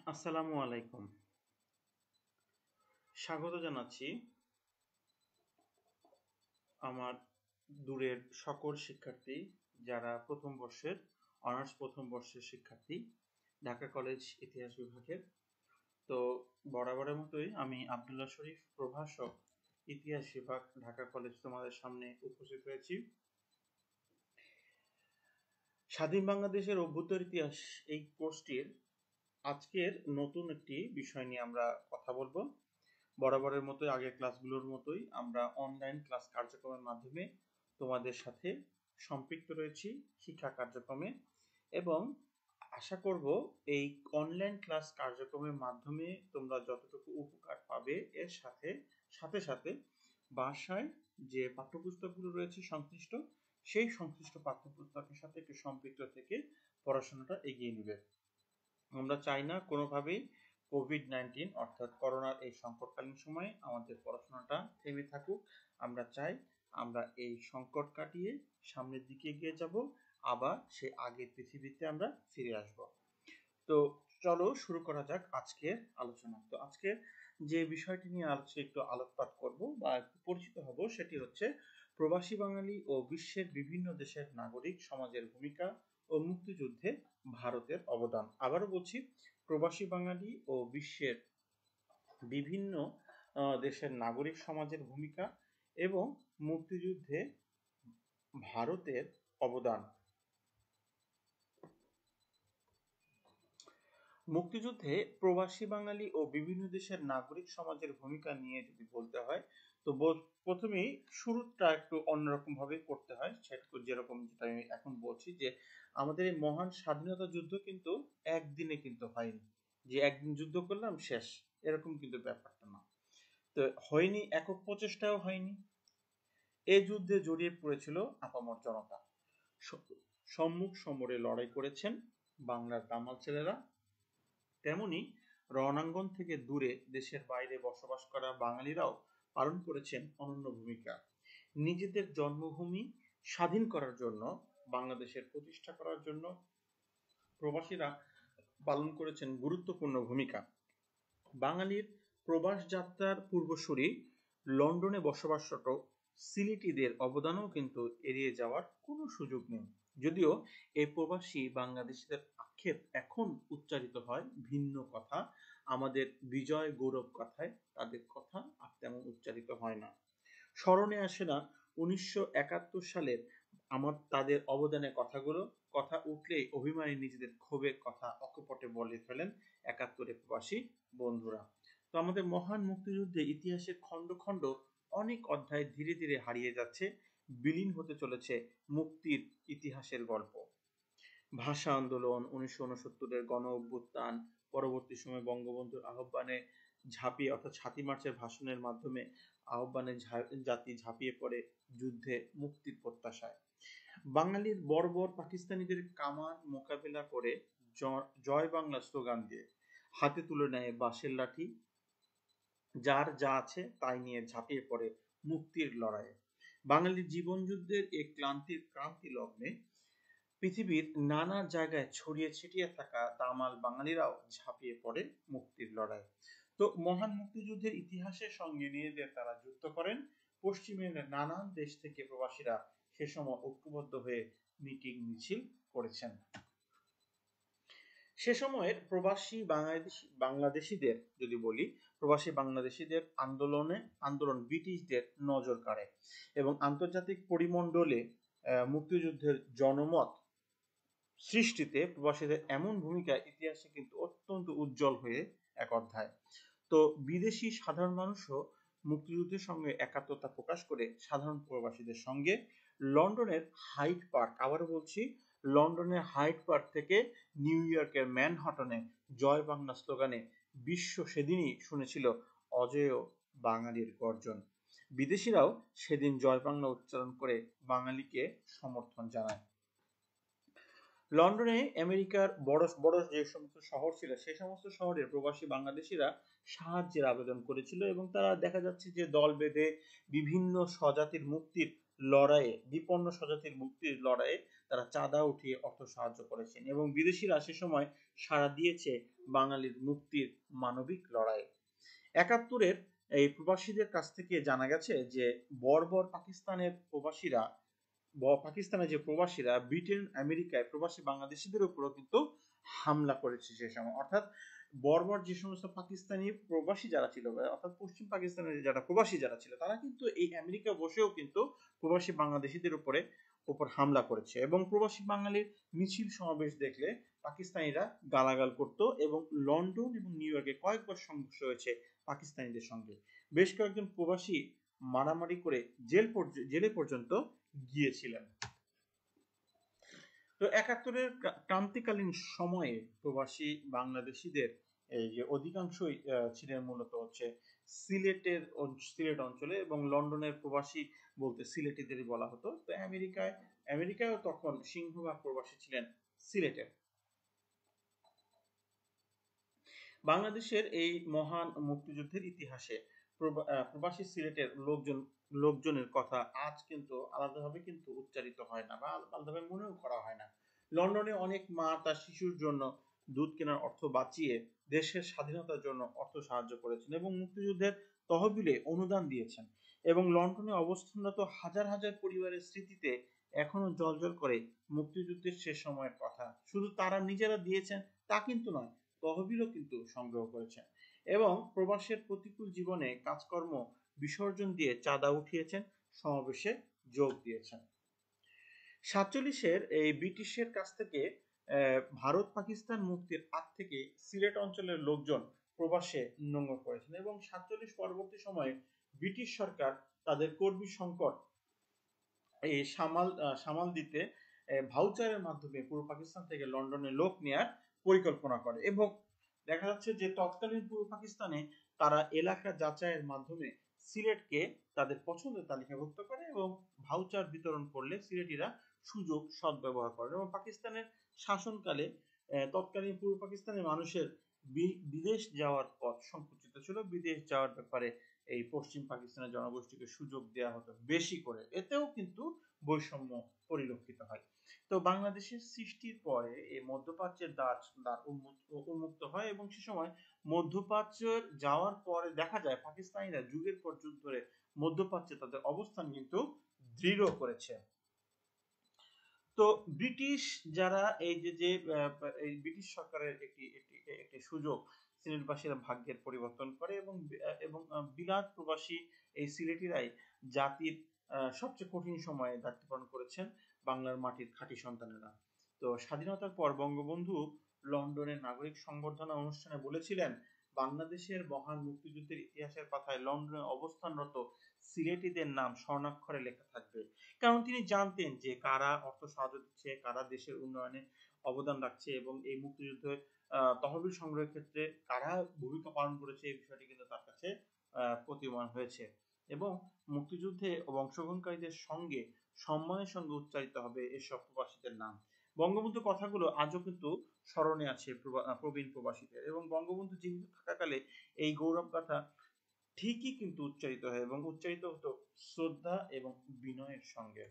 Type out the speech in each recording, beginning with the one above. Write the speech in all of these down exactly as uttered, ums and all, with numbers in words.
আসসালামু আলাইকুম। স্বাগত জানাচ্ছি আমার দূরের সকল শিক্ষার্থী যারা প্রথম বর্ষের অনার্স প্রথম বর্ষের শিক্ষার্থী ঢাকা কলেজ ইতিহাস বিভাগের। তো বরাবরের মতোই আমি আব্দুল্লাহ শরীফ, প্রভাষক, ইতিহাস বিভাগ, ঢাকা কলেজ তোমাদের সামনে উপস্থিত হয়েছি। স্বাধীন বাংলাদেশের অভ্যুত্তর ইতিহাস এই কোর্সটির আজকের নতুন একটি বিষয় নিয়ে আমরা কথা বলবো। বরাবরের মতোই আগের ক্লাসগুলোর মতোই আমরা অনলাইন ক্লাস কার্যক্রমের মাধ্যমে তোমাদের সাথে সম্পৃক্ত রয়েছি শিক্ষা কার্যক্রমে, এবং আশা করব এই অনলাইন ক্লাস কার্যক্রমের মাধ্যমে তোমরা যতটুকু উপকার পাবে এর সাথে সাথে সাথে বাসায় যে পাঠ্যপুস্তকগুলো রয়েছে সংশ্লিষ্ট সেই সংশ্লিষ্ট পাঠ্যপুস্তকের সাথে একটু সম্পৃক্ত থেকে পড়াশোনাটা এগিয়ে নেবে। আমরা চাই না কোনোভাবেই কোভিড নাইন্টিন অর্থাৎ করোনার এই সংকটকালীন সময়ে আমাদের পড়াশোনাটা থেমে থাকুক। আমরা চাই আমরা এই সংকট কাটিয়ে সামনের দিকে এগিয়ে যাব, আবার সে আগের পৃথিবীতে আমরা ফিরে আসব। তো চলো শুরু করা যাক আজকের আলোচনা। তো আজকে যে বিষয়টি নিয়ে আজকে একটু আলোকপাত করব বা একটু পরিচিত হব সেটি হচ্ছে প্রবাসী বাঙালি ও বিশ্বের বিভিন্ন দেশের নাগরিক সমাজের ভূমিকা ও মুক্তিযুদ্ধে ভারতের অবদান। আবারও বলছি, প্রবাসী বাঙালি ও বিশ্বের বিভিন্ন দেশের নাগরিক সমাজের ভূমিকা এবং মুক্তিযুদ্ধে ভারতের অবদান। মুক্তিযুদ্ধে প্রবাসী বাঙালি ও বিভিন্ন দেশের নাগরিক সমাজের ভূমিকা নিয়ে যদি বলতে হয়, তো প্রথমেই শুরুটা একটু অন্যরকম ভাবে করতে হয়। সেটা যেরকম যেটা আমি এখন বলছি যে আমাদের এই মহান স্বাধীনতা যুদ্ধ কিন্তু একদিনে কিন্তু হয়নি, যে একদিন যুদ্ধ করলাম শেষ, এরকম কিন্তু ব্যাপারটা না। তো হয়নি, একক প্রচেষ্টাও হয়নি। এই যুদ্ধে জড়িয়ে পড়েছিল আপামর জনতা। সম্মুখ সমরে লড়াই করেছেন বাংলার দামাল ছেলেরা, তেমনি রণাঙ্গন থেকে দূরে দেশের বাইরে বসবাস করা বাঙালিরাও পালন করেছেন অনন্য ভূমিকা। নিজেদের জন্মভূমি স্বাধীন করার জন্য, বাংলাদেশের প্রতিষ্ঠা করার জন্য প্রবাসীরা পালন করেছেন গুরুত্বপূর্ণ ভূমিকা। বাঙালির প্রবাস যাত্রার পূর্বসূরি লন্ডনে বসবাসরত সিলেটিদের অবদানও কিন্তু এড়িয়ে যাওয়ার কোনো সুযোগ নেই। যদিও এই প্রবাসী বাংলাদেশিদের আক্ষেপ এখন উচ্চারিত হয় ভিন্ন কথা, আমাদের বিজয় গৌরব কথায় তাদের কথা আর তেমন উচ্চারিত হয় না। স্মরণে আসে না উনিশশো একাত্তর সালের আমার তাদের অবদানের কথাগুলো, কথা উঠলেই অভিমানী নিজেদের ক্ষোভের কথা অকপটে বলে ফেলেন একাত্তরের প্রবাসী বন্ধুরা। তো আমাদের মহান মুক্তিযুদ্ধে ইতিহাসের খণ্ড খণ্ড অনেক অধ্যায় ধীরে ধীরে হারিয়ে যাচ্ছে, বিলীন হতে চলেছে মুক্তির ইতিহাসের গল্প। ভাষা আন্দোলন, উনিশশো উনসত্তরের গণ অভ্যুত্থান, পরবর্তী সময় বঙ্গবন্ধুর আহ্বানে ঝাঁপিয়ে অর্থাৎ ছাতি মার্চের ভাষণের মাধ্যমে আহ্বানে জাতি ঝাঁপিয়ে পড়ে যুদ্ধে মুক্তির প্রত্যাশায়। বাঙালির বর্বর পাকিস্তানিদের কামান মোকাবেলা করে জয় বাংলা স্লোগান দিয়ে হাতে তুলে নেয় বাঁশের লাঠি, যার যা আছে তাই নিয়ে ঝাঁপিয়ে পড়ে মুক্তির লড়াইয়ে। বাঙালির জীবন যুদ্ধের এই ক্লান্তির ক্রান্তি লগ্নে পৃথিবীর নানা জায়গায় ছড়িয়ে ছিটিয়ে থাকা দামাল বাঙালিরাও ঝাঁপিয়ে পড়ে মুক্তির লড়াই। তো মহান মুক্তিযুদ্ধের ইতিহাসের সঙ্গে নিজেদের তারা যুক্ত করেন। পশ্চিমের নানান দেশ থেকে প্রবাসীরা সে সময় ঐক্যবদ্ধ হয়ে মিটিং মিছিল করেছেন। সে সময়ের প্রবাসী বাংলাদেশি বাংলাদেশিদের যদি বলি, প্রবাসী বাংলাদেশিদের আন্দোলনে আন্দোলন ব্রিটিশদের নজর কাড়ে এবং আন্তর্জাতিক পরিমণ্ডলে মুক্তিযুদ্ধের জনমত সৃষ্টিতে প্রবাসীদের এমন ভূমিকা ইতিহাসে কিন্তু অত্যন্ত উজ্জ্বল হয়ে এক অধ্যায়। তো বিদেশি সাধারণ মানুষও মুক্তিযুদ্ধের সঙ্গে একাত্মতা প্রকাশ করে সাধারণ প্রবাসীদের সঙ্গে লন্ডনের হাইড পার্ক, আবারও বলছি লন্ডনের হাইড পার্ক থেকে নিউ ইয়র্কের ম্যানহাটনে জয় বাংলা স্লোগানে বিশ্ব সেদিনই শুনেছিল অজেয় বাঙালির গর্জন। বিদেশিরাও সেদিন জয় বাংলা উচ্চারণ করে বাঙালিকে সমর্থন জানায়। লন্ডনে আমেরিকার বড় বড় যে সমস্ত শহর ছিল সেই সমস্ত শহরের প্রবাসী বাংলাদেশিরা সাহায্যের আবেদন করেছিল এবং তারা দেখা যাচ্ছে যে দল বেঁধে বিভিন্ন স্বজাতির মুক্তির লড়াইয়ে বিপন্ন স্বজাতির মুক্তির লড়াইয়ে তারা চাঁদা উঠিয়ে অর্থ সাহায্য করেছেন এবং বিদেশিরা সে সময় সাড়া দিয়েছে বাঙালির মুক্তির মানবিক লড়াই। একাত্তরের এই প্রবাসীদের কাছ থেকে জানা গেছে যে বর্বর পাকিস্তানের প্রবাসীরা পাকিস্তানের যে প্রবাসীরা ব্রিটেন আমেরিকায় প্রবাসী বাংলাদেশিদের উপরও কিন্তু হামলা করেছে সে সময়। অর্থাৎ বর্বর যে সমস্ত পাকিস্তানি প্রবাসী যারা ছিল, অর্থাৎ পশ্চিম পাকিস্তানের যারা প্রবাসী যারা ছিল, তারা কিন্তু এই আমেরিকা বসেও কিন্তু প্রবাসী বাংলাদেশিদের উপরে উপর হামলা করেছে এবং প্রবাসী বাঙালির মিছিল সমাবেশ দেখলে পাকিস্তানিরা গালাগাল করত এবং লন্ডন এবং নিউ ইয়র্কে কয়েকবার সংঘর্ষ হয়েছে পাকিস্তানিদের সঙ্গে। বেশ কয়েকজন প্রবাসী মারামারি করে জেল জেলে পর্যন্ত গিয়েছিলেন। তো একাত্তরের ক্রান্তিকালীন সময়ে প্রবাসী বাংলাদেশিদের এই যে অধিকাংশই ছিলেন মূলত হচ্ছে সিলেটের সিলেট অঞ্চলে এবং লন্ডনের প্রবাসী বলতে সিলেটিদেরই বলা হতো। তো আমেরিকায় আমেরিকায়ও তখন সিংহভাগ প্রবাসী ছিলেন সিলেটের। বাংলাদেশের এই মহান মুক্তিযুদ্ধের ইতিহাসে প্রবাসী সিলেটের লোকজন লোকজনের কথা আজ কিন্তু আলাদাভাবে কিন্তু উচ্চারিত হয় না বা আলাদাভাবে মনেও করা হয় না। লন্ডনে অনেক মা তার শিশুর জন্য দুধ কেনার অর্থ বাঁচিয়ে দেশের স্বাধীনতার জন্য অর্থ সাহায্য করেছেন এবং মুক্তিযুদ্ধের তহবিলে অনুদান দিয়েছেন এবং লন্ডনে অবস্থানরত হাজার হাজার পরিবারের স্মৃতিতে এখনো জলজল করে মুক্তিযুদ্ধের শেষ সময়ের কথা। শুধু তারা নিজেরা দিয়েছেন তা কিন্তু নয়, তহবিলও কিন্তু সংগ্রহ করেছেন এবং প্রবাসের প্রতিকূল জীবনে কাজকর্ম বিসর্জন দিয়ে চাঁদা উঠিয়েছেন, সমাবেশে যোগ দিয়েছেন। সাতচল্লিশের এই ব্রিটিশের কাছ থেকে ভারত পাকিস্তান মুক্তির আগ থেকে সিলেট অঞ্চলের লোকজন প্রবাসে নোঙ্গর করেছেন এবং সাতচল্লিশ পরবর্তী সময়ে ব্রিটিশ সরকার তাদের কর্মী সংকট এই সামাল সামাল দিতে ভাউচারের মাধ্যমে পূর্ব পাকিস্তান থেকে লন্ডনে লোক নেয়ার পরিকল্পনা করে এবং দেখা যাচ্ছে যে তৎকালীন পূর্ব পাকিস্তানে তারা এলাকা যাচাইয়ের মাধ্যমে সিলেটকে তাদের পছন্দের তালিকাভুক্ত করে এবং ভাউচার বিতরণ করলে সিলেটিরা সুযোগ সদ্ব্যবহার করে এবং পাকিস্তানের শাসনকালে তৎকালীন পূর্ব পাকিস্তানের মানুষের বিদেশ যাওয়ার পথ সংকুচিত ছিল। বিদেশ যাওয়ার ব্যাপারে এই পশ্চিম পাকিস্তানের জনগোষ্ঠীকে সুযোগ দেওয়া হতো বেশি করে, এতেও কিন্তু বৈষম্য পরিলক্ষিত হয়। তো বাংলাদেশের সৃষ্টির পরে এই মধ্যপ্রাচ্যের দ্বার দ্বার উন্মুক্ত হয় এবং সে সময় মধ্যপ্রাচ্যের যাওয়ার পরে দেখা যায় পাকিস্তানিরা যুগের পর যুগ ধরে মধ্যপ্রাচ্যে তাদের অবস্থান কিন্তু দৃঢ় করেছে। তো ব্রিটিশ যারা এই যে যে এই ব্রিটিশ সরকারের একটি একটি সুযোগ সিলেটবাসীরা ভাগ্যের পরিবর্তন করে এবং এবং বিলাত প্রবাসী এই সিলেটিরাই জাতির সবচেয়ে কঠিন সময়ে দায়িত্ব পালন করেছেন বাংলার মাটির খাঁটি সন্তানেরা। তো স্বাধীনতার পর বঙ্গবন্ধু লন্ডনের নাগরিক সংবর্ধনা অনুষ্ঠানে বলেছিলেন, বাংলাদেশের মহান মুক্তিযুদ্ধের ইতিহাসের পাতায় লন্ডনে অবস্থানরত সিলেটিদের নাম স্বর্ণাক্ষরে লেখা থাকবে। কারণ তিনি জানতেন যে কারা অর্থ সাহায্য দিচ্ছে, কারা দেশের উন্নয়নে অবদান রাখছে এবং এই মুক্তিযুদ্ধের তহবিল সংগ্রহের ক্ষেত্রে কারা ভূমিকা পালন করেছে, এই বিষয়টি কিন্তু তার কাছে প্রতীয়মান হয়েছে এবং মুক্তিযুদ্ধে অংশগ্রহণকারীদের সঙ্গে সম্মানের সঙ্গে উচ্চারিত হবে এসব প্রবাসীদের নাম। বঙ্গবন্ধুর কথাগুলো আজও কিন্তু স্মরণে আছে প্রবীণ প্রবাসীদের এবং বঙ্গবন্ধু জীবিত থাকাকালে এই গৌরব গাথা ঠিকই কিন্তু উচ্চারিত হয় এবং উচ্চারিত হতো শ্রদ্ধা এবং বিনয়ের সঙ্গে।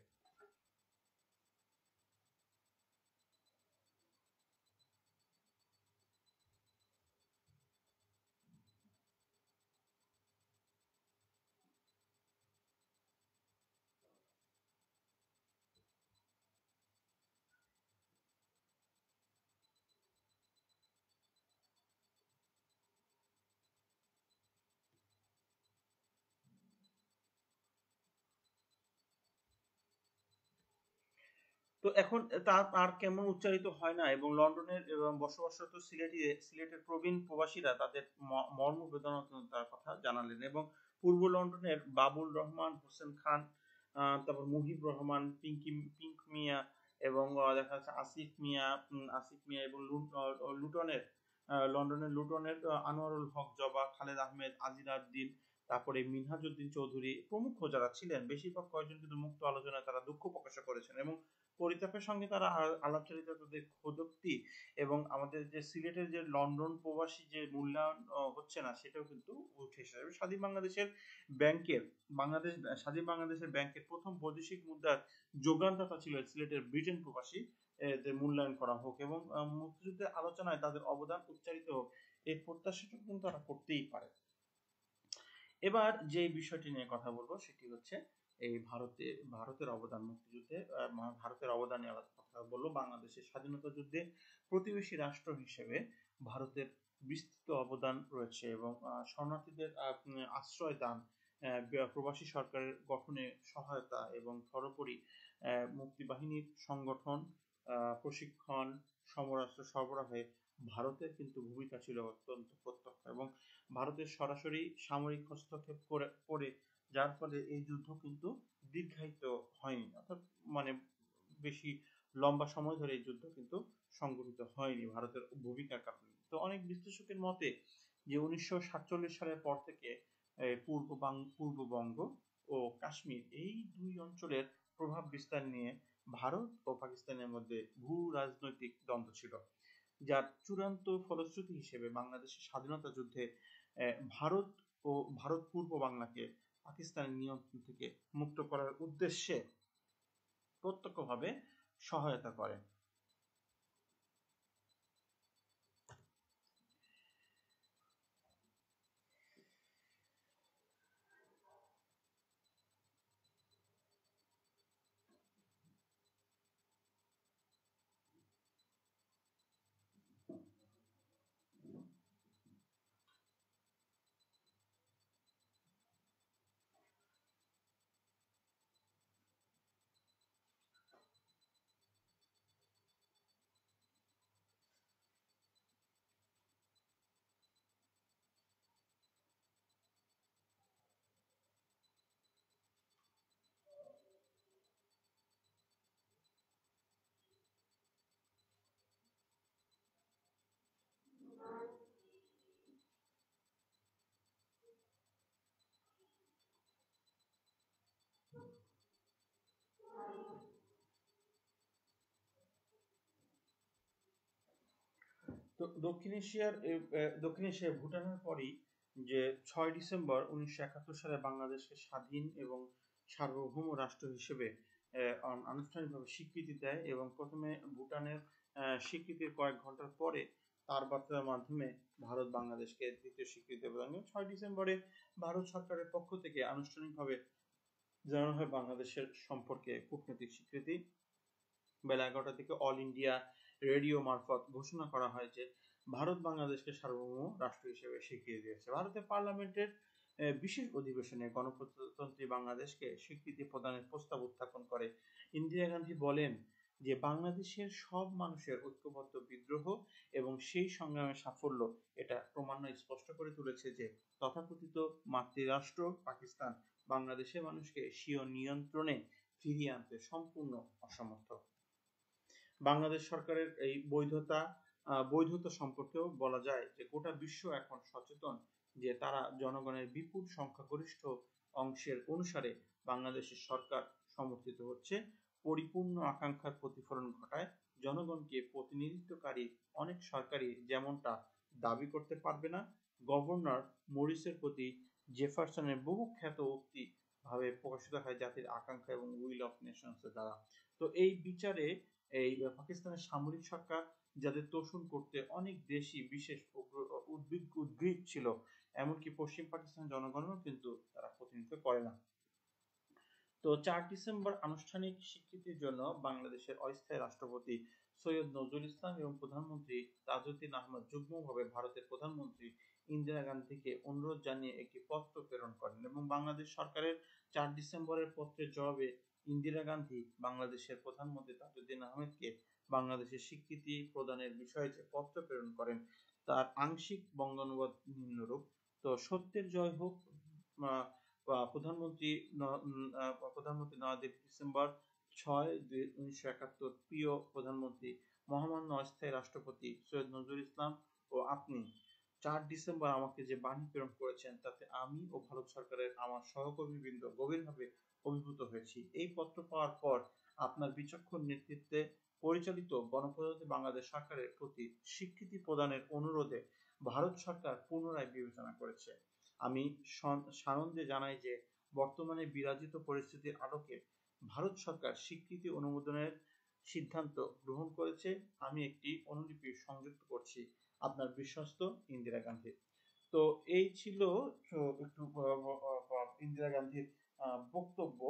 তো এখন তার আর কেমন উচ্চারিত হয় না এবং লন্ডনের এবং বসবাসরত সিলেটি সিলেটের প্রবীণ প্রবাসীরা তাদের মর্ম বেদনা তার কথা জানালেন এবং পূর্ব লন্ডনের বাবুল রহমান, হোসেন খান, তারপর মুহিব রহমান, পিঙ্কি পিঙ্ক মিয়া এবং দেখা যাচ্ছে আসিফ মিয়া আসিফ মিয়া এবং লুটনের লন্ডনের লুটনের আনোয়ারুল হক জবা, খালেদ আহমেদ, আজিরাউদ্দিন, তারপরে মিনহাজউদ্দিন চৌধুরী প্রমুখ যারা ছিলেন, বেশিরভাগ কয়েকজন কিন্তু মুক্ত আলোচনায় তারা দুঃখ প্রকাশ করেছেন এবং পরিতাপের সঙ্গে তারা আলাপচারিতা, তাদের খোদোক্তি এবং আমাদের যে সিলেটের যে লন্ডন প্রবাসী যে মূল্যায়ন হচ্ছে না সেটাও কিন্তু উঠে এসেছে। স্বাধীন বাংলাদেশের ব্যাংকের বাংলাদেশ স্বাধীন বাংলাদেশের ব্যাংকের প্রথম বৈদেশিক মুদ্রার যোগানদাতা ছিল সিলেটের ব্রিটেন প্রবাসী, এদের মূল্যায়ন করা হোক এবং মুক্তিযুদ্ধের আলোচনায় তাদের অবদান উচ্চারিত হোক, এই প্রত্যাশাটা কিন্তু তারা করতেই পারে। এবার যে বিষয়টি নিয়ে কথা বলবো সেটি হচ্ছে এই ভারতে ভারতের অবদান মুক্তিযুদ্ধে, ভারতের অবদান নিয়ে কথা বলবো। বাংলাদেশের স্বাধীনতা যুদ্ধে প্রতিবেশী রাষ্ট্র হিসেবে ভারতের বিস্তৃত অবদান রয়েছে এবং শরণার্থীদের আশ্রয় দান, প্রবাসী সরকারের গঠনে সহায়তা এবং সর্বোপরি মুক্তিবাহিনীর সংগঠন, প্রশিক্ষণ, সমরাস্ত্র সরবরাহে ভারতের কিন্তু ভূমিকা ছিল অত্যন্ত প্রত্যক্ষ এবং ভারতের সরাসরি সামরিক হস্তক্ষেপ করে করে যার ফলে এই যুদ্ধ কিন্তু দীর্ঘায়িত হয়নি, অর্থাৎ মানে বেশি লম্বা সময় ধরে এই যুদ্ধ কিন্তু সংগঠিত হয়নি ভারতের ভূমিকার কারণে। তো অনেক বিশ্লেষকের মতে যে উনিশশো সাতচল্লিশ সালের পর থেকে পূর্ব পূর্ববঙ্গ ও কাশ্মীর এই দুই অঞ্চলের প্রভাব বিস্তার নিয়ে ভারত ও পাকিস্তানের মধ্যে ভূ রাজনৈতিক দ্বন্দ্ব ছিল, যার চূড়ান্ত ফলশ্রুতি হিসেবে বাংলাদেশের স্বাধীনতা যুদ্ধে ভারত ও ভারত পূর্ব বাংলাকে পাকিস্তানের নিয়ন্ত্রণ থেকে মুক্ত করার উদ্দেশ্যে প্রত্যক্ষভাবে সহায়তা করে। তো দক্ষিণ এশিয়ার দক্ষিণ এশিয়ার ভুটানের পরই যে ছয় ডিসেম্বর উনিশশো একাত্তর সালে বাংলাদেশকে স্বাধীন এবং সার্বভৌম রাষ্ট্র হিসেবে আনুষ্ঠানিকভাবে স্বীকৃতি দেয় এবং প্রথমে ভুটানের স্বীকৃতির কয়েক ঘন্টার পরে তার বার্তার মাধ্যমে ভারত বাংলাদেশকে দ্বিতীয় স্বীকৃতি প্রদান করে। ছয় ডিসেম্বরে ভারত সরকারের পক্ষ থেকে আনুষ্ঠানিকভাবে জানানো হয় বাংলাদেশের সম্পর্কে কূটনৈতিক স্বীকৃতি। বেলা এগারোটা থেকে অল ইন্ডিয়া রেডিও মারফত ঘোষণা করা হয় যে ভারত বাংলাদেশকে সার্বভৌম রাষ্ট্র হিসেবে স্বীকৃতি দিয়েছে। ভারতের পার্লামেন্টের বিশেষ অধিবেশনে গণপ্রজাতন্ত্রী বাংলাদেশকে স্বীকৃতি প্রদানের প্রস্তাব উত্থাপন করে। ইন্দিরা গান্ধী বলেন যে বাংলাদেশের সব মানুষের ঐক্যবদ্ধ বিদ্রোহ এবং সেই সংগ্রামের সাফল্য এটা ক্রমান্বয়ে স্পষ্ট করে তুলেছে যে তথাকথিত মাতৃরাষ্ট্র পাকিস্তান বাংলাদেশের মানুষকে স্বীয় নিয়ন্ত্রণে ফিরিয়ে আনতে সম্পূর্ণ অসমর্থ। বাংলাদেশ সরকারের এই বৈধতা বৈধতা সম্পর্কেও বলা যায় যে গোটা বিশ্ব এখন সচেতন যে তারা জনগণের বিপুল সংখ্যাগরিষ্ঠ অংশের অনুসারে বাংলাদেশের সরকার সমর্থিত হচ্ছে, পরিপূর্ণ আকাঙ্ক্ষার প্রতিফলন ঘটায়। জনগণকে প্রতিনিধিত্বকারী অনেক সরকারই যেমনটা দাবি করতে পারবে না। গভর্নর মরিসের প্রতি জেফারসনের বহু খ্যাত উক্তি ভাবে প্রকাশিত হয় জাতির আকাঙ্ক্ষা এবং উইল অফ নেশনস দ্বারা। তো এই বিচারে এই পাকিস্তানের সামরিক সরকার যাদের তোষণ করতে অনেক দেশই বিশেষ উদ্বিগ্ন উদ্গ্রীব ছিল, এমনকি পশ্চিম পাকিস্তানের জনগণও কিন্তু তারা প্রতিনিধিত্ব করে না। তো চার ডিসেম্বর আনুষ্ঠানিক স্বীকৃতির জন্য বাংলাদেশের অস্থায়ী রাষ্ট্রপতি সৈয়দ নজরুল ইসলাম এবং প্রধানমন্ত্রী তাজউদ্দিন আহমদ যুগ্মভাবে ভারতের প্রধানমন্ত্রী ইন্দিরা গান্ধীকে অনুরোধ জানিয়ে একটি পত্র প্রেরণ করেন এবং বাংলাদেশ সরকারের চার ডিসেম্বরের পত্রের জবাবে ইন্দিরা গান্ধী বাংলাদেশের প্রধানমন্ত্রী তাজউদ্দিন আহমেদকে বাংলাদেশের স্বীকৃতি প্রদানের বিষয়ে যে পত্র প্রেরণ করেন তার আংশিক বঙ্গানুবাদ নিম্নরূপ। তো সত্যের জয় হোক। প্রধানমন্ত্রী প্রধানমন্ত্রী নয়াদিল্লি ডিসেম্বর ছয় উনিশশো একাত্তর। প্রিয় প্রধানমন্ত্রী, মহামান্য অস্থায়ী রাষ্ট্রপতি সৈয়দ নজরুল ইসলাম ও আপনি চার ডিসেম্বর আমাকে যে বাণী প্রেরণ করেছেন তাতে আমি ও ভারত সরকারের আমার সহকর্মীবৃন্দ গভীরভাবে অভিভূত হয়েছি। এই পত্র পাওয়ার পর আপনার বিচক্ষণ নেতৃত্বে পরিচালিত গণপ্রজাতন্ত্রী বাংলাদেশ সরকারের প্রতি স্বীকৃতি প্রদানের অনুরোধে ভারত সরকার পুনরায় বিবেচনা করেছে। আমি সানন্দে জানাই যে বর্তমানে বিরাজিত পরিস্থিতির আলোকে ভারত সরকার স্বীকৃতি অনুমোদনের সিদ্ধান্ত গ্রহণ করেছে। আমি একটি অনুলিপি সংযুক্ত করছি, আপনার বিশ্বস্ত ইন্দিরা গান্ধী। তো এই ছিল একটু ইন্দিরা গান্ধীর বক্তব্য।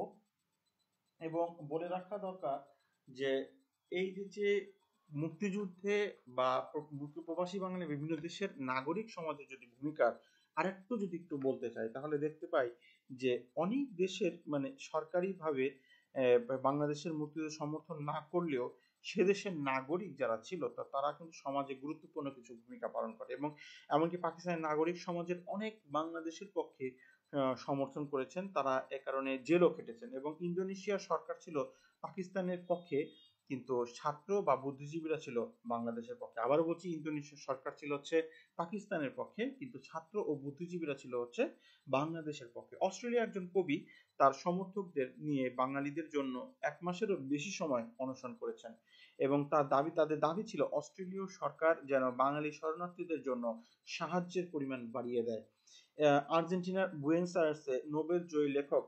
এবং বলে রাখা দরকার যে এই যে মুক্তিযুদ্ধে বা প্রবাসী বাঙালি বিভিন্ন দেশের নাগরিক সমাজের যদি ভূমিকার আরেকটু যদি একটু বলতে চাই, তাহলে দেখতে পাই যে অনেক দেশের মানে সরকারিভাবে বাংলাদেশের মুক্তিযুদ্ধ সমর্থন না করলেও সে দেশের নাগরিক যারা ছিল তারা কিন্তু সমাজে গুরুত্বপূর্ণ কিছু ভূমিকা পালন করে, এবং এমনকি পাকিস্তানের নাগরিক সমাজের অনেক বাংলাদেশের পক্ষে সমর্থন করেছেন, তারা এ কারণে জেলও খেটেছেন। এবং ইন্দোনেশিয়ার সরকার ছিল পাকিস্তানের পক্ষে, কিন্তু ছাত্র বা বুদ্ধিজীবীরা ছিল বাংলাদেশের পক্ষে। আবারও বলছি, ইন্দোনেশিয়ার সরকার ছিল হচ্ছে পাকিস্তানের পক্ষে, কিন্তু ছাত্র ও বুদ্ধিজীবীরা ছিল হচ্ছে বাংলাদেশের পক্ষে। অস্ট্রেলিয়ার একজন কবি তার সমর্থকদের নিয়ে বাঙালিদের জন্য এক মাসেরও বেশি সময় অনশন করেছেন, এবং তার দাবি তাদের দাবি ছিল অস্ট্রেলীয় সরকার যেন বাঙালি শরণার্থীদের জন্য সাহায্যের পরিমাণ বাড়িয়ে দেয়। আর্জেন্টিনার বুয়েনোস আয়ার্সে নোবেল জয়ী লেখক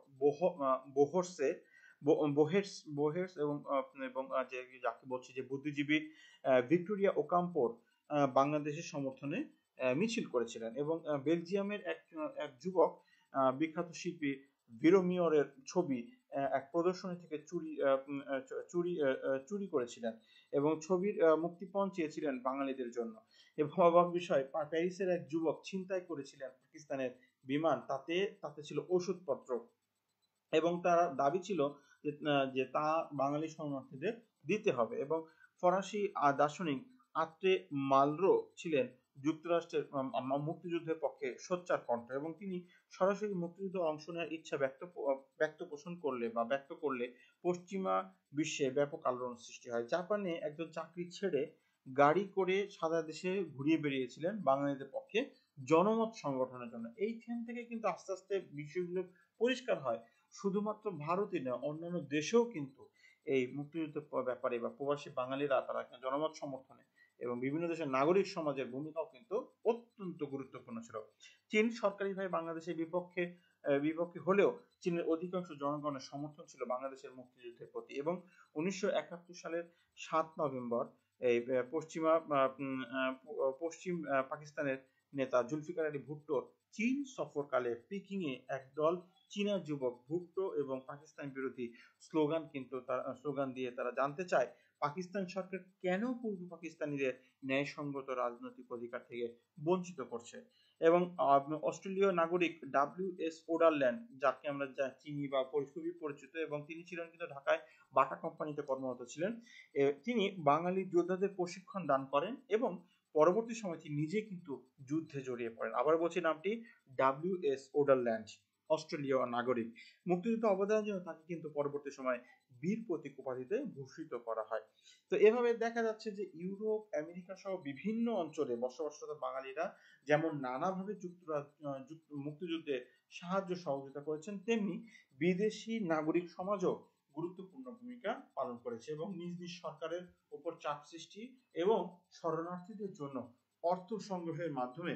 বোহর্সে বোহের্স বোহের্স এবং এবং যে যাকে বলছি যে বুদ্ধিজীবী ভিক্টোরিয়া ওকাম্পোর বাংলাদেশের সমর্থনে মিছিল করেছিলেন। এবং বেলজিয়ামের এক এক যুবক বিখ্যাত শিল্পী ভিরোমিয়রের ছবি এক প্রদর্শনী থেকে চুরি চুরি চুরি করেছিলেন এবং ছবির মুক্তিপণ চেয়েছিলেন বাঙালিদের জন্য। এবং অবাক বিষয়, প্যারিসের এক যুবক ছিনতাই করেছিলেন পাকিস্তানের বিমান, তাতে তাতে ছিল ওষুধপত্র, এবং তার দাবি ছিল যে তা বাঙালি শরণার্থীদের দিতে হবে। এবং ফরাসি দার্শনিক আত্রে মালরো ছিলেন যুক্তরাষ্ট্রের মুক্তিযুদ্ধের পক্ষে সোচ্চার কণ্ঠ, এবং তিনি সরাসরি মুক্তিযুদ্ধে অংশ নেওয়ার ইচ্ছা ব্যক্ত ব্যক্ত পোষণ করলে বা ব্যক্ত করলে পশ্চিমা বিশ্বে ব্যাপক আলোড়ন সৃষ্টি হয়। জাপানে একজন চাকরি ছেড়ে গাড়ি করে সারা দেশে ঘুরিয়ে বেরিয়েছিলেন বাঙালিদের পক্ষে জনমত সংগঠনের জন্য। এইখান থেকে কিন্তু আস্তে আস্তে বিষয়গুলো পরিষ্কার হয়, শুধুমাত্র ভারতে নয়, অন্যান্য দেশেও কিন্তু এই মুক্তিযুদ্ধের ব্যাপারে বা প্রবাসী বাঙালিরা তারা জনমত সমর্থনে এবং বিভিন্ন দেশের নাগরিক সমাজের ভূমিকাও কিন্তু অত্যন্ত গুরুত্বপূর্ণ ছিল। চীন সরকারিভাবে বাংলাদেশের বিপক্ষে বিপক্ষে হলেও চীনের অধিকাংশ জনগণের সমর্থন ছিল বাংলাদেশের মুক্তিযুদ্ধের প্রতি। এবং উনিশশো একাত্তর সালের সাত নভেম্বর এই পশ্চিমা পশ্চিম পাকিস্তানের নেতা জুলফিকার আলী ভুট্টোর চীন সফরকালে পিকিংয়ে একদল চীনা যুবক ভুট্টো এবং পাকিস্তান বিরোধী স্লোগান কিন্তু স্লোগান দিয়ে তারা জানতে চায় পাকিস্তান সরকার কেন পূর্ব পাকিস্তানিদের ন্যায়সঙ্গত রাজনৈতিক অধিকার থেকে বঞ্চিত করছে। এবং অস্ট্রেলীয় নাগরিক ডাব্লিউ এস ওডারল্যান্ড, যাকে আমরা চিনি বা খুবই পরিচিত, এবং তিনি ছিলেন কিন্তু ঢাকায় বাটা কোম্পানিতে কর্মরত ছিলেন। তিনি বাঙালি যোদ্ধাদের প্রশিক্ষণ দান করেন এবং পরবর্তী সময় তিনি নিজে কিন্তু যুদ্ধে জড়িয়ে পড়েন। আবার বলছি নামটি, ডাব্লিউ এস ওডারল্যান্ড, অস্ট্রেলীয় নাগরিক। মুক্তিযুদ্ধ অবদানের জন্য তাকে কিন্তু পরবর্তী সময় বীর প্রতীক উপাধিতে ভূষিত করা হয়। তো এভাবে দেখা যাচ্ছে যে ইউরোপ, আমেরিকা সহ বিভিন্ন অঞ্চলে বসবাসরত বাঙালিরা যেমন নানাভাবে যুক্তরাজ্য মুক্তিযুদ্ধে সাহায্য সহযোগিতা করেছেন, তেমনি বিদেশি নাগরিক সমাজও গুরুত্বপূর্ণ ভূমিকা পালন করেছে এবং নিজ নিজ সরকারের উপর চাপ সৃষ্টি এবং শরণার্থীদের জন্য অর্থ সংগ্রহের মাধ্যমে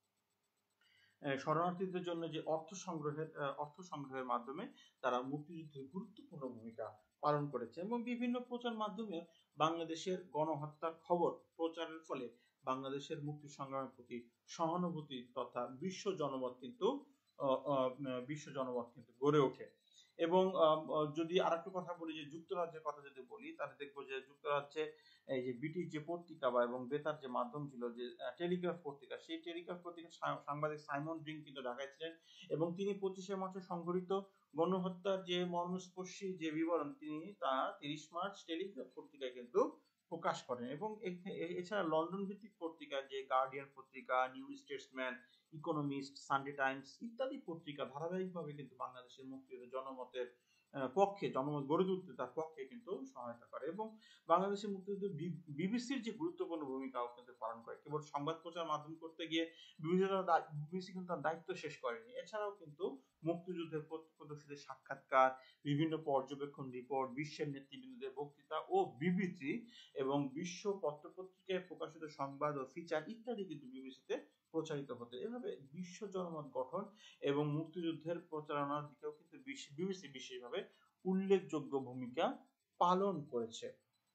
শরণার্থীদের জন্য যে অর্থ সংগ্রহের অর্থ সংগ্রহের মাধ্যমে তারা মুক্তিযুদ্ধের গুরুত্বপূর্ণ ভূমিকা পালন করেছে। এবং বিভিন্ন প্রচার মাধ্যমে বাংলাদেশের গণহত্যার খবর প্রচারের ফলে বাংলাদেশের মুক্তি সংগ্রামের প্রতি সহানুভূতি তথা বিশ্ব জনমত কিন্তু বিশ্ব জনমত কিন্তু গড়ে ওঠে। এবং যদি আরেকটু কথা বলি, যে যুক্তরাজ্যের কথা যদি বলি, তাহলে দেখবো যে যুক্তরাজ্যে এই যে ব্রিটিশ যে পত্রিকা বা এবং বেতার যে মাধ্যম ছিল, যে টেলিগ্রাফ পত্রিকা, সেই টেলিগ্রাফ পত্রিকার সাংবাদিক সাইমন ড্রিং কিন্তু ঢাকায় ছিলেন, এবং তিনি পঁচিশে মার্চে সংঘটিত গণহত্যার যে মর্মস্পর্শী যে বিবরণ তিনি তা তিরিশ মার্চ টেলিগ্রাফ পত্রিকায় কিন্তু প্রকাশ করেন। এবং এছাড়া লন্ডন ভিত্তিক পত্রিকা যে গার্ডিয়ান পত্রিকা, New Statesman, Economist, Sunday Times ইত্যাদি পত্রিকা ধারাবাহিকভাবে কিন্তু বাংলাদেশের মুক্তিযুদ্ধ জনমতের পক্ষে জনমত গড়ে তুলতে তার পক্ষে কিন্তু সহায়তা করে। এবং বাংলাদেশের মুক্তিযুদ্ধ বিবিসির যে গুরুত্বপূর্ণ ভূমিকাও কিন্তু পালন করে। কেবল সংবাদ প্রচার মাধ্যম করতে গিয়ে বিবিসি কিন্তু তার দায়িত্ব শেষ করেনি, এছাড়াও কিন্তু মুক্তিযুদ্ধের প্রত্যক্ষদর্শীদের সাক্ষাৎকার, বিভিন্ন পর্যবেক্ষণ রিপোর্ট, বিশ্বের নেতৃবৃন্দদের বক্তৃতা ও বিবৃতি এবং বিশ্ব পত্রপত্রিকায় প্রকাশিত সংবাদ ও ফিচার ইত্যাদি কিন্তু বিবিসিতে প্রচারিত হতো। এভাবে বিশ্ব জনমত গঠন এবং মুক্তিযুদ্ধের প্রচারণার দিকেও কিন্তু বিবিসি বিশেষভাবে উল্লেখযোগ্য ভূমিকা পালন করেছে।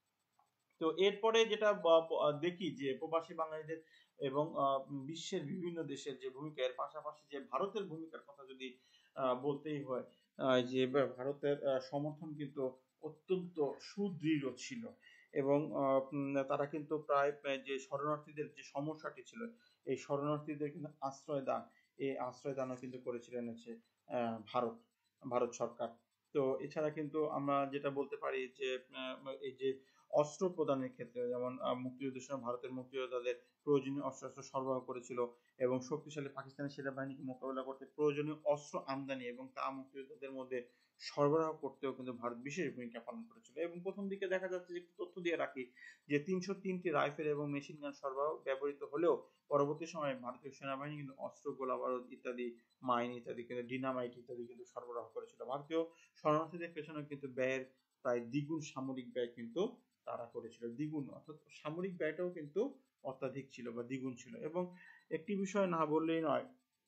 তো এরপরে যেটা দেখি যে প্রবাসী বাঙালিদের এবং বিশ্বের বিভিন্ন দেশের যে ভূমিকা, এর পাশাপাশি যে ভারতের ভূমিকার কথা যদি বলতেই হয়, যে ভারতের সমর্থন কিন্তু অত্যন্ত সুদৃঢ় ছিল এবং তারা কিন্তু প্রায় যে শরণার্থীদের যে সমস্যাটি ছিল, এই শরণার্থীদের কিন্তু আশ্রয় দান এই আশ্রয় দানও কিন্তু করেছিলেন হচ্ছে ভারত ভারত সরকার। তো এছাড়া কিন্তু আমরা যেটা বলতে পারি যে এই যে অস্ত্র প্রদানের ক্ষেত্রে, যেমন মুক্তিযুদ্ধের সময় ভারতের মুক্তিযোদ্ধাদের প্রয়োজনীয় অস্ত্র শস্ত্র সরবরাহ করেছিল এবং শক্তিশালী পাকিস্তানি সেনাবাহিনীকে মোকাবেলা করতে প্রয়োজনীয় অস্ত্র আমদানি এবং তা মুক্তিযোদ্ধাদের মধ্যে সরবরাহ করতেও কিন্তু ভারত বিশেষ ভূমিকা পালন করেছিল। এবং প্রথম দিকে দেখা যাচ্ছে যে তথ্য দিয়ে রাখি যে তিনশো তিনটি রাইফেল এবং মেশিন গান সরবরাহ ব্যবহৃত হলেও পরবর্তী সময়ে ভারতীয় সেনাবাহিনী কিন্তু অস্ত্র, গোলাবারুদ ইত্যাদি, মাইন ইত্যাদি কিন্তু ডিনামাইট ইত্যাদি কিন্তু সরবরাহ করেছিল। ভারতীয় শরণার্থীদের পেছনে কিন্তু ব্যয়ের প্রায় দ্বিগুণ সামরিক ব্যয় কিন্তু তারা করেছিল, দ্বিগুণ, অর্থাৎ সামরিক ব্যয়টাও কিন্তু অত্যাধিক ছিল বা দ্বিগুণ ছিল। এবং একটি বিষয় না বললেই নয়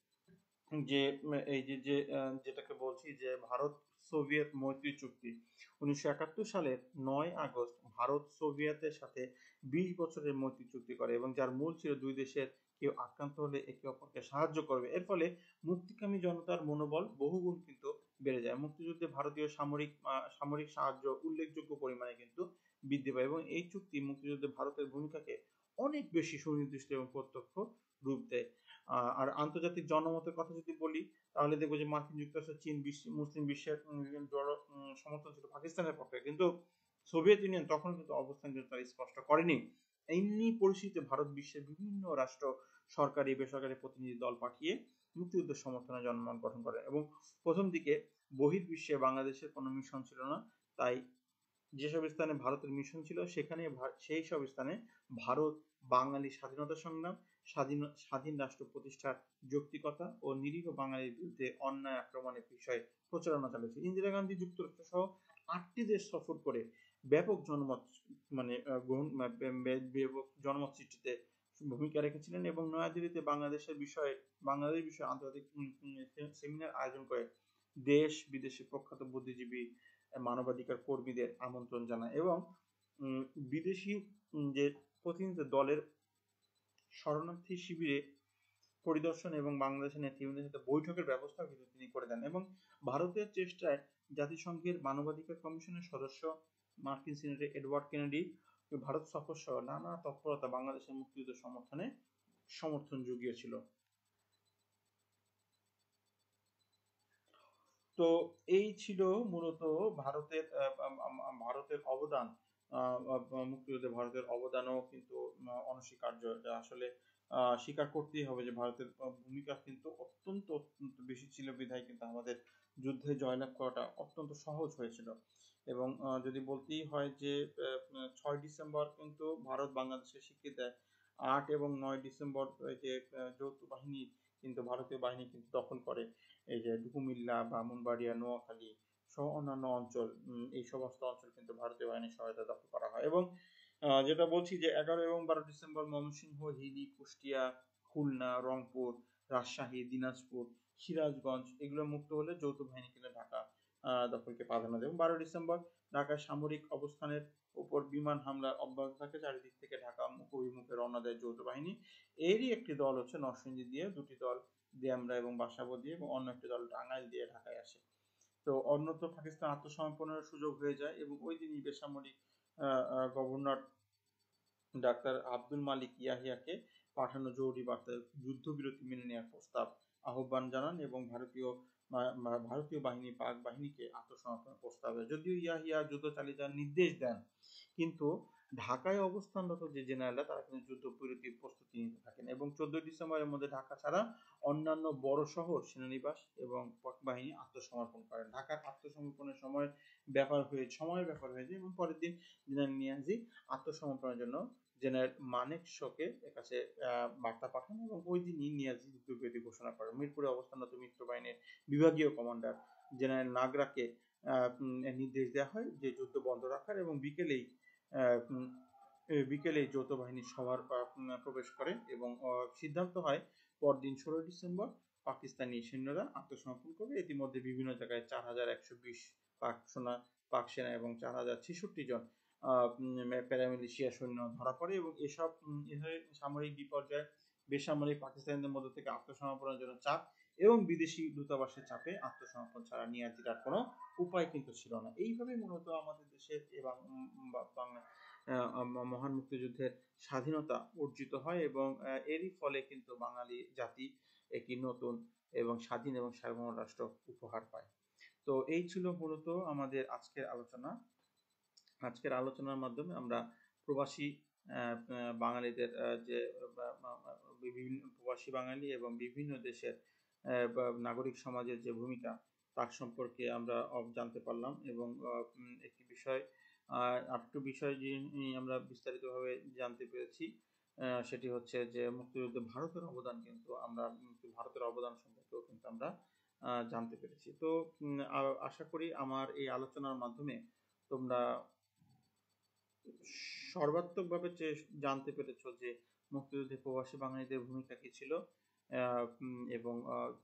যে এই যে যে যেটাকে বলছি যে ভারত সোভিয়েত মৈত্রী চুক্তি উনিশশো একাত্তর সালের নয় আগস্ট ভারত সোভিয়েতের সাথে বিশ বছরের মৈত্রী চুক্তি করে এবং যার মূল ছিল দুই দেশের কেউ আক্রান্ত হলে একে অপরকে সাহায্য করবে। এর ফলে মুক্তিকামী জনতার মনোবল বহুগুণ কিন্তু বেড়ে যায়। মুক্তিযুদ্ধে ভারতীয় সামরিক সামরিক সাহায্য উল্লেখযোগ্য পরিমাণে কিন্তু বৃদ্ধি পায় এবং এই চুক্তি মুক্তিযুদ্ধে ভারতের ভূমিকাকে অনেক বেশি সুনির্দিষ্ট এবং প্রত্যক্ষ রূপ দেয়। আর আন্তর্জাতিক জনমতের কথা যদি বলি তাহলে দেখবো যে মার্কিন যুক্তরাষ্ট্র, চীন, বিশ্ব মুসলিম বিশ্বের সমর্থন ছিল পাকিস্তানের পক্ষে, কিন্তু সোভিয়েত ইউনিয়ন তখন কিন্তু অবস্থান কিন্তু তারা স্পষ্ট করেনি। এমনি পরিস্থিতিতে ভারত বিশ্বের বিভিন্ন রাষ্ট্র, সরকারি বেসরকারি প্রতিনিধি দল পাঠিয়ে মুক্তিযুদ্ধের সমর্থনে জনমত গঠন করে এবং প্রথম দিকে বহির্বিশ্বে বাংলাদেশের কোনো মিশন ছিল না, তাই যেসব স্থানে ভারতের মিশন ছিল সেখানে সেই সব স্থানে ভারত বাঙালি স্বাধীনতা সংগ্রাম, স্বাধীন স্বাধীন রাষ্ট্র প্রতিষ্ঠার যৌক্তিকতা ও নিরীহ বাঙালির বিরুদ্ধে অন্যায় আক্রমণের বিষয়ে প্রচারণা চালিয়েছে। ইন্দিরা গান্ধী যুক্তরাষ্ট্র সহ আটটি দেশ সফর করে ব্যাপক জনমত মানে গ্রহণ ব্যাপক জনমত সৃষ্টিতে ভূমিকা রেখেছিলেন এবং নয়াদিল্লিতে বাংলাদেশের বিষয়ে বাংলাদেশ বিষয়ে আন্তর্জাতিক সেমিনার আয়োজন করে দেশ বিদেশে প্রখ্যাত বুদ্ধিজীবী, মানবাধিকার কর্মীদের আমন্ত্রণ জানায় এবং বিদেশি যে প্রতিনিধি দলের শরণার্থী শিবিরে পরিদর্শন এবং বাংলাদেশের নেতৃবৃন্দের সাথে বৈঠকের ব্যবস্থা কিন্তু তিনি করে দেন। এবং ভারতের চেষ্টায় জাতিসংঘের মানবাধিকার কমিশনের সদস্য মার্কিন সিনেটর এডওয়ার্ড কেনেডি ভারত সফর সহ নানা তৎপরতা বাংলাদেশের মুক্তিযুদ্ধ সমর্থনে সমর্থন জুগিয়েছিল। তো এই ছিল মূলত ভারতের ভারতের অবদান, মুক্তিযুদ্ধে ভারতের অবদানও কিন্তু অনস্বীকার্য। আসলে স্বীকার করতেই হবে যে ভারতের ভূমিকা কিন্তু অত্যন্ত অত্যন্ত বেশি ছিল, বিধায় কিন্তু আমাদের যুদ্ধে জয়লাভ করাটা অত্যন্ত সহজ হয়েছিল। এবং যদি বলতেই হয় যে ছয় ডিসেম্বর কিন্তু ভারত বাংলাদেশে স্বীকৃতি দেয়, আট এবং নয় ডিসেম্বর যে যৌথ বাহিনী কিন্তু ভারতীয় বাহিনী কিন্তু দখল করে এই যে কুমিল্লা, ব্রাহ্মণবাড়িয়া, নোয়াখালী সহ অন্যান্য অঞ্চল, এই সমস্ত অঞ্চল কিন্তু ভারতীয় বাহিনীর সহায়তা দখল করা হয়। এবং যেটা বলছি যে এগারো এবং বারো ডিসেম্বর ময়মনসিংহ, হিলি, কুষ্টিয়া, খুলনা, রংপুর, রাজশাহী, দিনাজপুর, সিরাজগঞ্জ এগুলো মুক্ত হলে যৌথ বাহিনী কিন্তু ঢাকা দখলকে প্রাধান্য দেয়। এবং বারো ডিসেম্বর ঢাকার সামরিক অবস্থানের উপর বিমান হামলা অব্যাহত থাকে, চারিদিক থেকে ঢাকা অভিমুখে রওনা দেয় যৌথ বাহিনী। এরই একটি দল হচ্ছে নরসিংদী দিয়ে, দুটি দল দিয়ামরা এবং বাসাবো দিয়ে এবং অন্য একটি দল টাঙ্গাইল দিয়ে ঢাকায় আসে। তো অন্যত্র পাকিস্তান আত্মসমর্পণের সুযোগ হয়ে যায় এবং ওই দিনই বেসামরিক গভর্নর ডাক্তার আব্দুল মালিক ইয়াহিয়াকে পাঠানো জরুরি বার্তায় যুদ্ধবিরতি মেনে নেওয়ার প্রস্তাব আহ্বান জানান এবং ভারতীয় ভারতীয় বাহিনী পাক বাহিনীকে আত্মসমর্পণের প্রস্তাব দেয়। যদিও ইয়াহিয়া যুদ্ধ চালিয়ে যাওয়ার নির্দেশ দেন, কিন্তু ঢাকায় অবস্থানরত যে জেনারেলরা তারা কিন্তু যুদ্ধবিরতির প্রস্তুতি নিতে থাকেন এবং চোদ্দই ডিসেম্বরের মধ্যে ঢাকা ছাড়া অন্যান্য বড় শহর, সেনানিবাস এবং পাক বাহিনী আত্মসমর্পণ করেন। ঢাকার আত্মসমর্পণের সময় ব্যাপার হয়ে সময়ের ব্যাপার হয়ে যায় এবং পরের দিন জেনারেল নিয়াজি আত্মসমর্পণের জন্য জেনারেল মানেক শোকে এর কাছে বার্তা পাঠান এবং ওই দিনই নিয়াজি যুদ্ধবিরতি ঘোষণা করেন। মিরপুরে অবস্থানরত মিত্র বাহিনীর বিভাগীয় কমান্ডার জেনারেল নাগরাকে নির্দেশ দেওয়া হয় যে যুদ্ধ বন্ধ রাখার এবং বিকেলেই বিকেলে যৌথ বাহিনী সভার প্রবেশ করে এবং সিদ্ধান্ত হয় পরদিন ষোলোই ডিসেম্বর পাকিস্তানি সৈন্যরা আত্মসমর্পণ করবে। ইতিমধ্যে বিভিন্ন জায়গায় চার হাজার একশো বিশ পাক সেনা পাক সেনা এবং চার হাজার ছেষট্টি জন প্যারামিলিশিয়া সৈন্য ধরা পড়ে এবং এসব সামরিক বিপর্যয় বেসামরিক পাকিস্তানিদের মধ্য থেকে আত্মসমর্পণের জন্য চাপ এবং বিদেশি দূতাবাসের চাপে আত্মসমর্পণ ছাড়া নিয়াজির আর কোনো উপায় কিন্তু ছিল না। এইভাবে মূলত আমাদের দেশের এবং বাংলা মহান মুক্তিযুদ্ধের স্বাধীনতা অর্জিত হয় এবং এরই ফলে কিন্তু বাঙালি জাতি একটি নতুন এবং স্বাধীন এবং সার্বভৌম রাষ্ট্র উপহার পায়। তো এই ছিল মূলত আমাদের আজকের আলোচনা। আজকের আলোচনার মাধ্যমে আমরা প্রবাসী বাঙালিদের যে বিভিন্ন প্রবাসী বাঙালি এবং বিভিন্ন দেশের নাগরিক সমাজের যে ভূমিকা তার সম্পর্কে আমরা জানতে পারলাম এবং একটি বিষয় আরেকটু বিষয় যে আমরা বিস্তারিতভাবে জানতে পেরেছি সেটি হচ্ছে যে মুক্তিযুদ্ধে ভারতের অবদান কিন্তু আমরা ভারতের অবদান সম্পর্কেও কিন্তু আমরা জানতে পেরেছি। তো আশা করি আমার এই আলোচনার মাধ্যমে তোমরা সর্বাত্মকভাবে জানতে পেরেছো যে মুক্তিযুদ্ধে প্রবাসী বাঙালিদের ভূমিকা কি ছিল এবং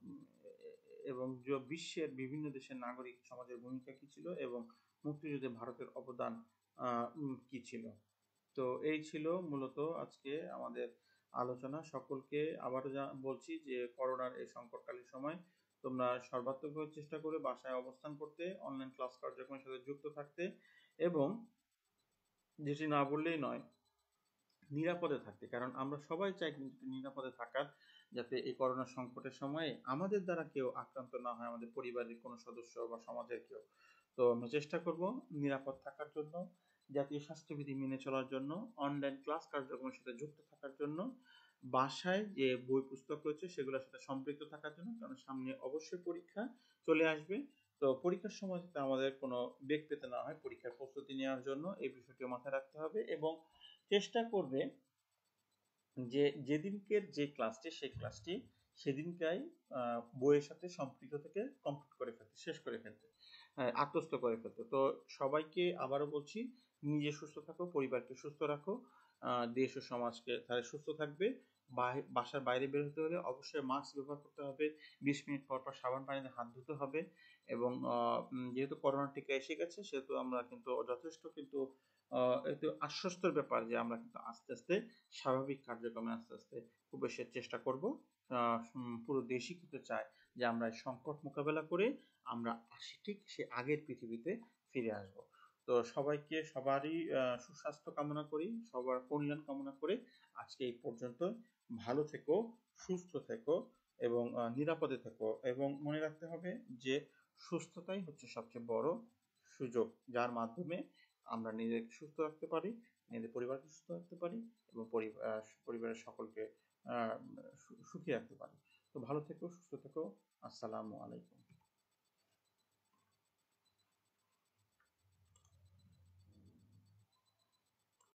এবং বিশ্বের বিভিন্ন দেশের নাগরিক সমাজের ভূমিকা কি ছিল এবং মুক্তিযুদ্ধে ভারতের অবদান কি ছিল। তো এই ছিল মূলত আজকে আমাদের আলোচনা। সকলকে আবারও বলছি যে করোনার এই সংকটকালীন সময় তোমরা সর্বাত্মকভাবে চেষ্টা করে বাসায় অবস্থান করতে, অনলাইন ক্লাস কার্যক্রমের সাথে যুক্ত থাকতে এবং যেটি না বললেই নয় নিরাপদে থাকতে, কারণ আমরা সবাই চাই কিন্তু নিরাপদে থাকার, যাতে এই করোনা সংকটের সময়ে আমাদের দ্বারা কেউ আক্রান্ত না হয়, আমাদের পরিবারের কোনো সদস্য বা সমাজের কেউ। তো আমরা চেষ্টা করব নিরাপদ থাকার জন্য, জাতীয় স্বাস্থ্যবিধি মেনে চলার জন্য, অনলাইন ক্লাস কার্যক্রমের সাথে যুক্ত থাকার জন্য, বাসায় যে বই পুস্তক রয়েছে সেগুলোর সাথে সম্পৃক্ত থাকার জন্য, কারণ সামনে অবশ্যই পরীক্ষা চলে আসবে। তো পরীক্ষার সময় যাতে আমাদের কোনো বেগ পেতে না হয়, পরীক্ষার প্রস্তুতি নেওয়ার জন্য এই বিষয়টি মাথায় রাখতে হবে এবং চেষ্টা করবে যে যেদিনকের যে ক্লাসটি সেই ক্লাসটি সেদিনকাই বইয়ের সাথে সম্পৃক্ত থেকে কমপ্লিট করে ফেলতে, শেষ করে ফেলতে, আত্মস্থ করে ফেলতে। তো সবাইকে আবারও বলছি, নিজে সুস্থ থাকো, পরিবারকে সুস্থ রাখো, দেশ ও সমাজকে তাহলে সুস্থ থাকবে। বাসার বাইরে বের হতে হলে অবশ্যই মাস্ক ব্যবহার করতে হবে, বিশ মিনিট পর পর সাবান পানিতে হাত ধুতে হবে এবং যেহেতু করোনা টিকা এসে গেছে সেহেতু আমরা কিন্তু যথেষ্ট কিন্তু একটু আশ্বস্তর ব্যাপার যে আমরা কিন্তু আস্তে আস্তে স্বাভাবিক কার্যক্রমে আস্তে আস্তে প্রবেশের চেষ্টা করব। পুরো দেশই কিন্তু চায় যে আমরা সংকট মোকাবেলা করে আমরা ঠিক সে আগের পৃথিবীতে ফিরে আসব। তো সবাইকে সবারই সুস্বাস্থ্য কামনা করি, সবার কল্যাণ কামনা করে আজকে এই পর্যন্ত। ভালো থেকো, সুস্থ থেকো এবং নিরাপদে থেকো এবং মনে রাখতে হবে যে সুস্থতাই হচ্ছে সবচেয়ে বড় সুযোগ, যার মাধ্যমে আমরা নিজেকে সুস্থ রাখতে পারি, নিজেদের পরিবারকে সুস্থ রাখতে পারি এবং পরিবারের সকলকে সুখী রাখতে পারি। তো ভালো থেকো, সুস্থ থেকো। আসসালামু আলাইকুম।